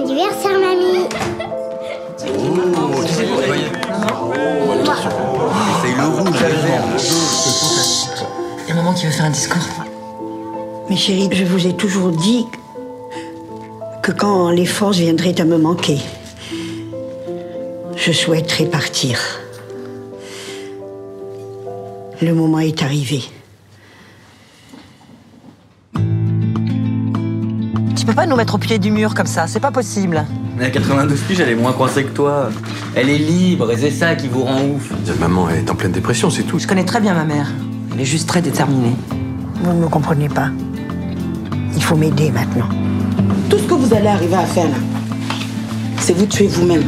anniversaire, mamie. Oh, tu sais quoi, essaye le rouge, Il y a un moment qui veut faire un discours. Mais chérie, je vous ai toujours dit que quand les forces viendraient à me manquer, je souhaiterais partir. Le moment est arrivé. Tu peux pas nous mettre au pied du mur comme ça, c'est pas possible. Mais à 92 piges, elle est moins coincée que toi. Elle est libre et c'est ça qui vous rend ouf. Maman est en pleine dépression, c'est tout. Je connais très bien ma mère. Elle est juste très déterminée. Vous ne me comprenez pas. Il faut m'aider maintenant. Tout ce que vous allez arriver à faire là, c'est vous tuer vous-même.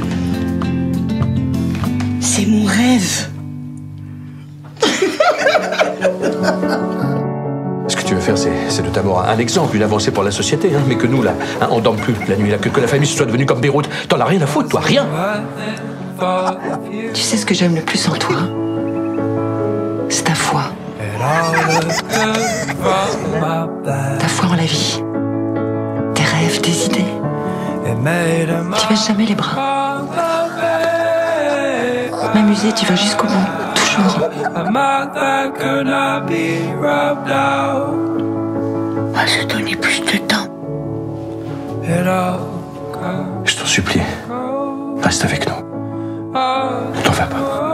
C'est mon rêve. Ce que tu veux faire, c'est de d'abord un exemple, une avancée pour la société, hein, mais que nous, là, hein, on dorme plus la nuit, là, que la famille soit devenue comme Beyrouth. T'en as rien à foutre, toi, rien. Tu sais ce que j'aime le plus en toi? C'est ta foi. Ta foi en la vie. Tes rêves, tes idées. Tu baisses jamais les bras. M'amuser, tu vas jusqu'au bout. Toujours. On va se donner plus de temps. Je t'en supplie, reste avec nous. Ne t'en vas pas.